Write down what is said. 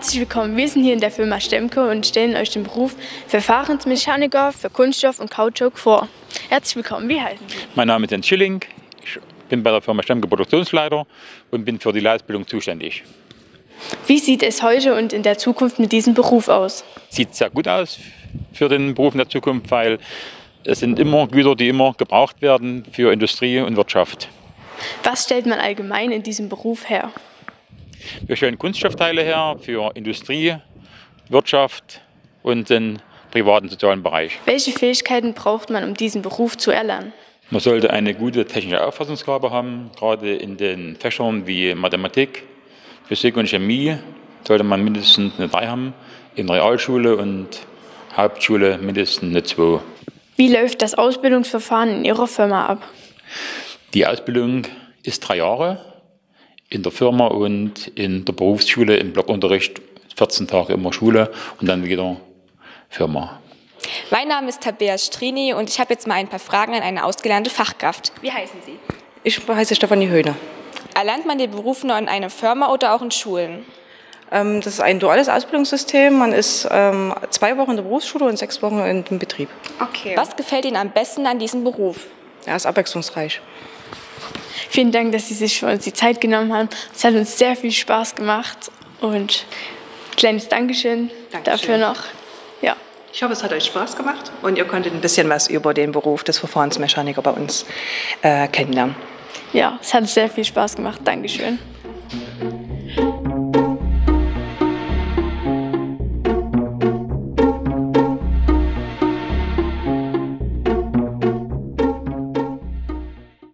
Herzlich willkommen, wir sind hier in der Firma Stemco und stellen euch den Beruf Verfahrensmechaniker für Kunststoff und Kautschuk vor. Herzlich willkommen, wie heißen Sie? Mein Name ist Jens Schilling, ich bin bei der Firma Stemco Produktionsleiter und bin für die Ausbildung zuständig. Wie sieht es heute und in der Zukunft mit diesem Beruf aus? Sieht sehr gut aus für den Beruf in der Zukunft, weil es sind immer Güter, die immer gebraucht werden für Industrie und Wirtschaft. Was stellt man allgemein in diesem Beruf her? Wir stellen Kunststoffteile her für Industrie, Wirtschaft und den privaten sozialen Bereich. Welche Fähigkeiten braucht man, um diesen Beruf zu erlernen? Man sollte eine gute technische Auffassungsgabe haben, gerade in den Fächern wie Mathematik, Physik und Chemie sollte man mindestens eine 3 haben, in der Realschule und Hauptschule mindestens eine 2. Wie läuft das Ausbildungsverfahren in Ihrer Firma ab? Die Ausbildung ist 3 Jahre in der Firma und in der Berufsschule im Blockunterricht 14 Tage immer Schule und dann wieder Firma. Mein Name ist Tabea Strini und ich habe jetzt mal ein paar Fragen an eine ausgelernte Fachkraft. Wie heißen Sie? Ich heiße Stefanie Höhner. Erlernt man den Beruf nur in einer Firma oder auch in Schulen? Das ist ein duales Ausbildungssystem. Man ist 2 Wochen in der Berufsschule und 6 Wochen in dem Betrieb. Okay. Was gefällt Ihnen am besten an diesem Beruf? Er ist abwechslungsreich. Vielen Dank, dass Sie sich für uns die Zeit genommen haben. Es hat uns sehr viel Spaß gemacht und ein kleines Dankeschön dafür noch. Ja. Ich hoffe, es hat euch Spaß gemacht und ihr konntet ein bisschen was über den Beruf des Verfahrensmechaniker bei uns kennenlernen. Ja, es hat sehr viel Spaß gemacht. Dankeschön.